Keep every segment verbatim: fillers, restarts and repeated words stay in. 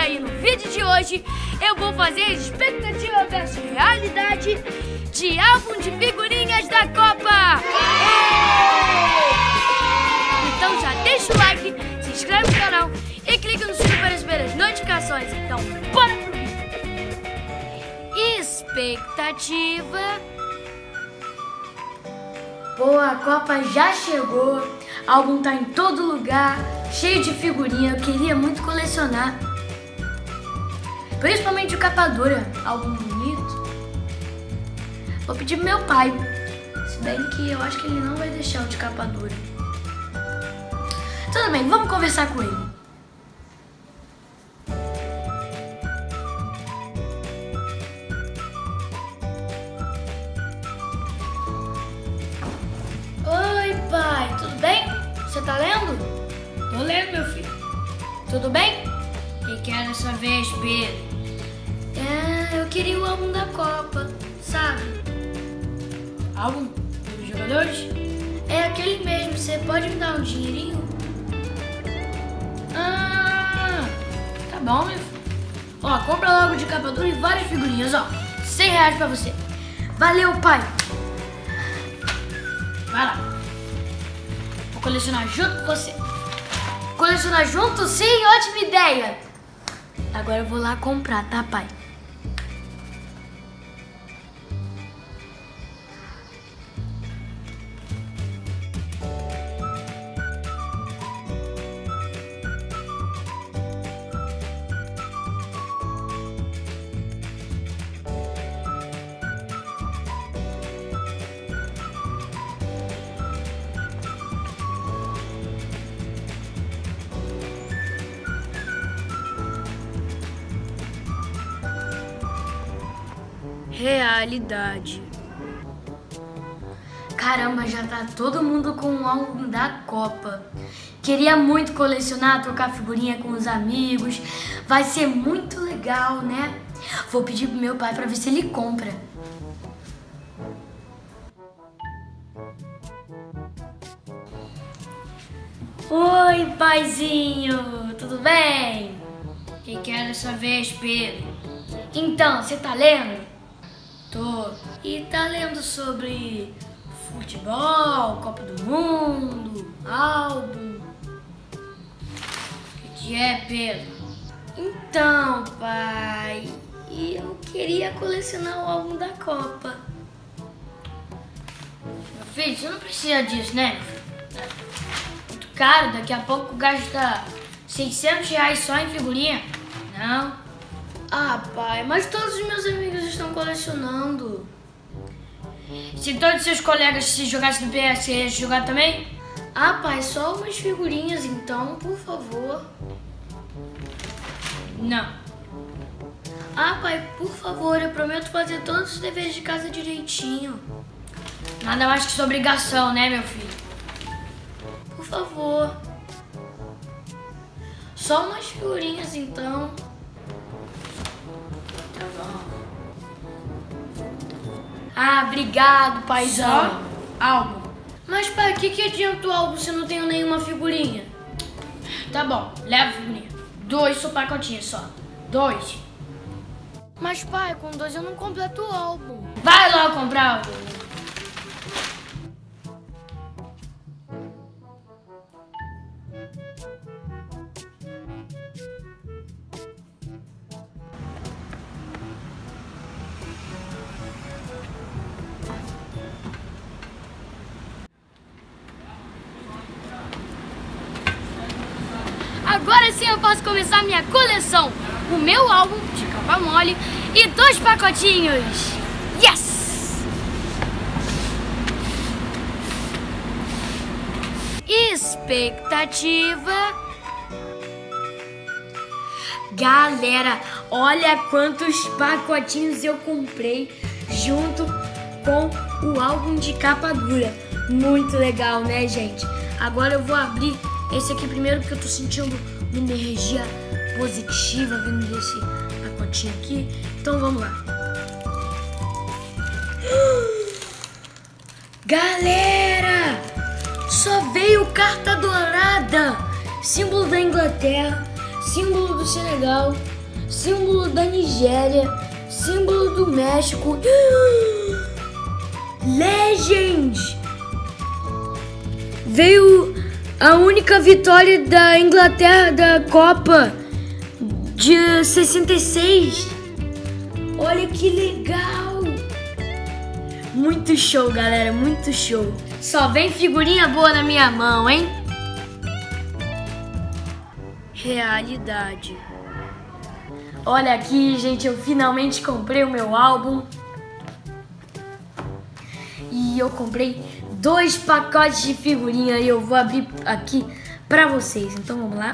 aí, no vídeo de hoje eu vou fazer expectativa versus realidade de álbum de figurinhas da Copa. Então já deixa o like, se inscreve no canal e clica no sininho para receber as notificações. Então bora pro vídeo. Expectativa. Pô, a Copa já chegou, o álbum tá em todo lugar, cheio de figurinha, eu queria muito colecionar. Principalmente o capa dura, álbum bonito. Vou pedir pro meu pai, se bem que eu acho que ele não vai deixar o de capa dura. Tudo bem, vamos conversar com ele. Oi, pai, tudo bem? Você tá lendo? Tô lendo, meu filho. Tudo bem? O que que é dessa vez, Pedro? É, eu queria o álbum da Copa, sabe? Álbum dos jogadores? É aquele mesmo, você pode me dar um dinheirinho? Ah, tá bom, meu filho. Ó, compra logo de capa dura e várias figurinhas, ó. cem reais pra você. Valeu, pai! Vai lá. Vou colecionar junto com você. Colecionar junto? Sim, ótima ideia! Agora eu vou lá comprar, tá, pai? Realidade. Caramba, já tá todo mundo com o álbum da Copa. Queria muito colecionar, trocar figurinha com os amigos. Vai ser muito legal, né? Vou pedir pro meu pai pra ver se ele compra. Oi, paizinho, tudo bem? O que que é dessa vez, Pedro? Então, você tá lendo? Tô. E tá lendo sobre futebol, Copa do Mundo, álbum? O que que é, Pedro? Então, pai, eu queria colecionar o álbum da Copa. Meu filho, você não precisa disso, né? É muito caro, daqui a pouco gasta seiscentos reais só em figurinha. Não. Ah, pai, mas todos os meus amigos estão colecionando. Se todos os seus colegas se jogassem no P S, você ia jogar também? Ah, pai, só umas figurinhas então, por favor. Não. Ah, pai, por favor, eu prometo fazer todos os deveres de casa direitinho. Nada mais que sua obrigação, né, meu filho? Por favor. Só umas figurinhas então. Tá bom. Ah, obrigado, paizão. Só álbum. Mas, pai, o que, que adianta o álbum se eu não tenho nenhuma figurinha? Tá bom, leva a figurinha. Dois só pacotinhos só. Dois. Mas, pai, com dois eu não completo o álbum. Vai logo comprar álbum. Agora sim eu posso começar minha coleção. O meu álbum de capa mole e dois pacotinhos. Yes! Expectativa. Galera, olha quantos pacotinhos eu comprei junto com o álbum de capa dura. Muito legal, né, gente? Agora eu vou abrir esse aqui primeiro porque eu tô sentindo uma energia positiva vindo desse pacotinho aqui. Então vamos lá. Galera, só veio carta dourada, símbolo da Inglaterra, símbolo do Senegal, símbolo da Nigéria, símbolo do México. Legends! Veio a única vitória da Inglaterra da Copa de sessenta e seis. Olha que legal! Muito show, galera, muito show. Só vem figurinha boa na minha mão, hein? Realidade. Olha aqui, gente, eu finalmente comprei o meu álbum. E eu comprei dois pacotes de figurinha e eu vou abrir aqui pra vocês. Então vamos lá.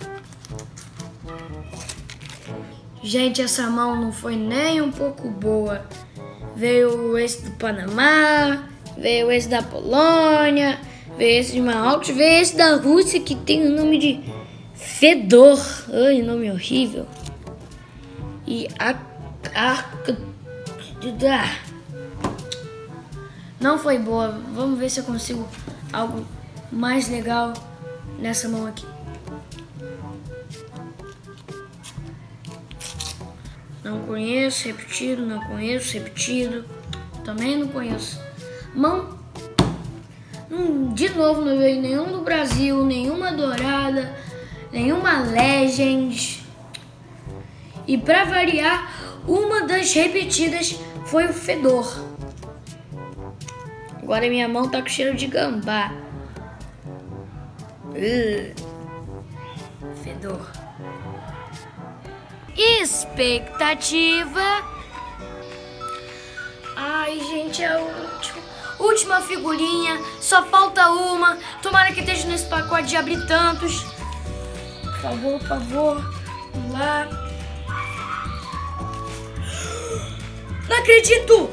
Gente, essa mão não foi nem um pouco boa. Veio esse do Panamá, veio esse da Polônia, veio esse de Marrocos, veio esse da Rússia que tem o nome de Fedor. Ai, nome horrível. E a... a... não foi boa. Vamos ver se eu consigo algo mais legal nessa mão aqui. Não conheço, repetido, não conheço, repetido. Também não conheço. Mão. Hum, de novo não veio nenhum do Brasil, nenhuma dourada, nenhuma Legends. E pra variar, uma das repetidas foi o Fedor. Agora minha mão tá com cheiro de gambá. Uh, Fedor. Expectativa. Ai, gente, é a última, última figurinha. Só falta uma. Tomara que esteja nesse pacote de abrir tantos. Por favor, por favor. Vamos lá. Não acredito!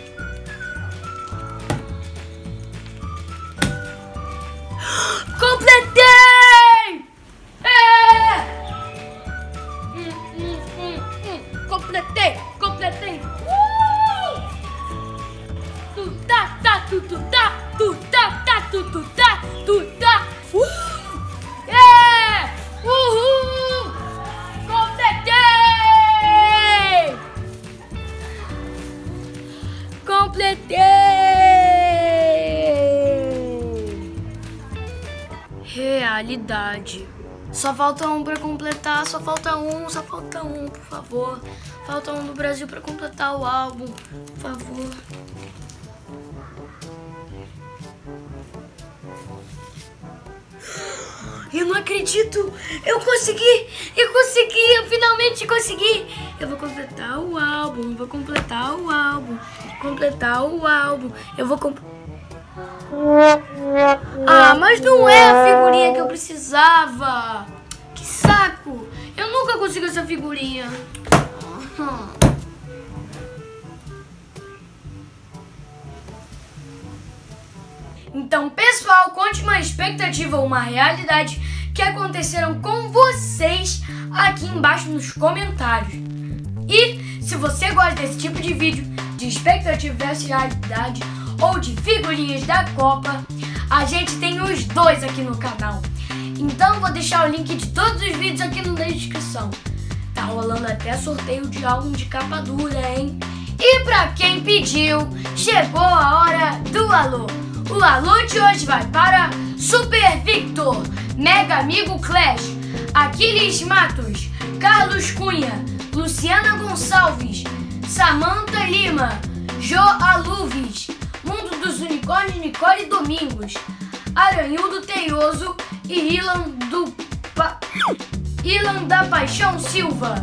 Completei! É! Hum, hum, hum, hum. Completei! Completei! Uh! Tu tá, tá, tu, tu tá, tu tá, tá, tu, tu tá, tu tá! Uh! É! Uhul! Completei! Completei! Realidade. Só falta um pra completar, só falta um, só falta um, por favor. Falta um do Brasil pra completar o álbum, por favor. Eu não acredito! Eu consegui! Eu consegui! Eu finalmente consegui! Eu vou completar o álbum, vou completar o álbum, completar o álbum. Eu vou completar. Ah, mas não é a figurinha que eu precisava. Que saco. Eu nunca consigo essa figurinha. Então, pessoal, conte uma expectativa ou uma realidade que aconteceram com vocês aqui embaixo nos comentários. E se você gosta desse tipo de vídeo, de expectativa versus realidade, ou de figurinhas da Copa, a gente tem os dois aqui no canal. Então vou deixar o link de todos os vídeos aqui na descrição. Tá rolando até sorteio de álbum de capa dura, hein? E pra quem pediu, chegou a hora do alô. O alô de hoje vai para Super Victor, Mega Amigo Clash, Aquiles Matos, Carlos Cunha, Luciana Gonçalves, Samantha Lima, Jo Aluves, Mundo dos Unicórnios, Nicole Domingos, Aranhudo Teioso e Ilan, do pa... Ilan da Paixão Silva.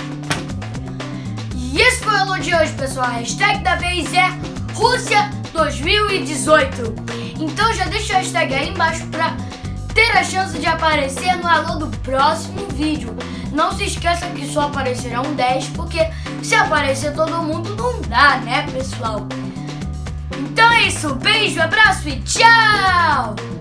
E esse foi o alô de hoje, pessoal. A hashtag da vez é Rússia dois mil e dezoito. Então já deixa a hashtag aí embaixo pra ter a chance de aparecer no alô do próximo vídeo. Não se esqueça que só aparecerão dez, porque se aparecer todo mundo não dá, né, pessoal? Então é isso, beijo, abraço e tchau!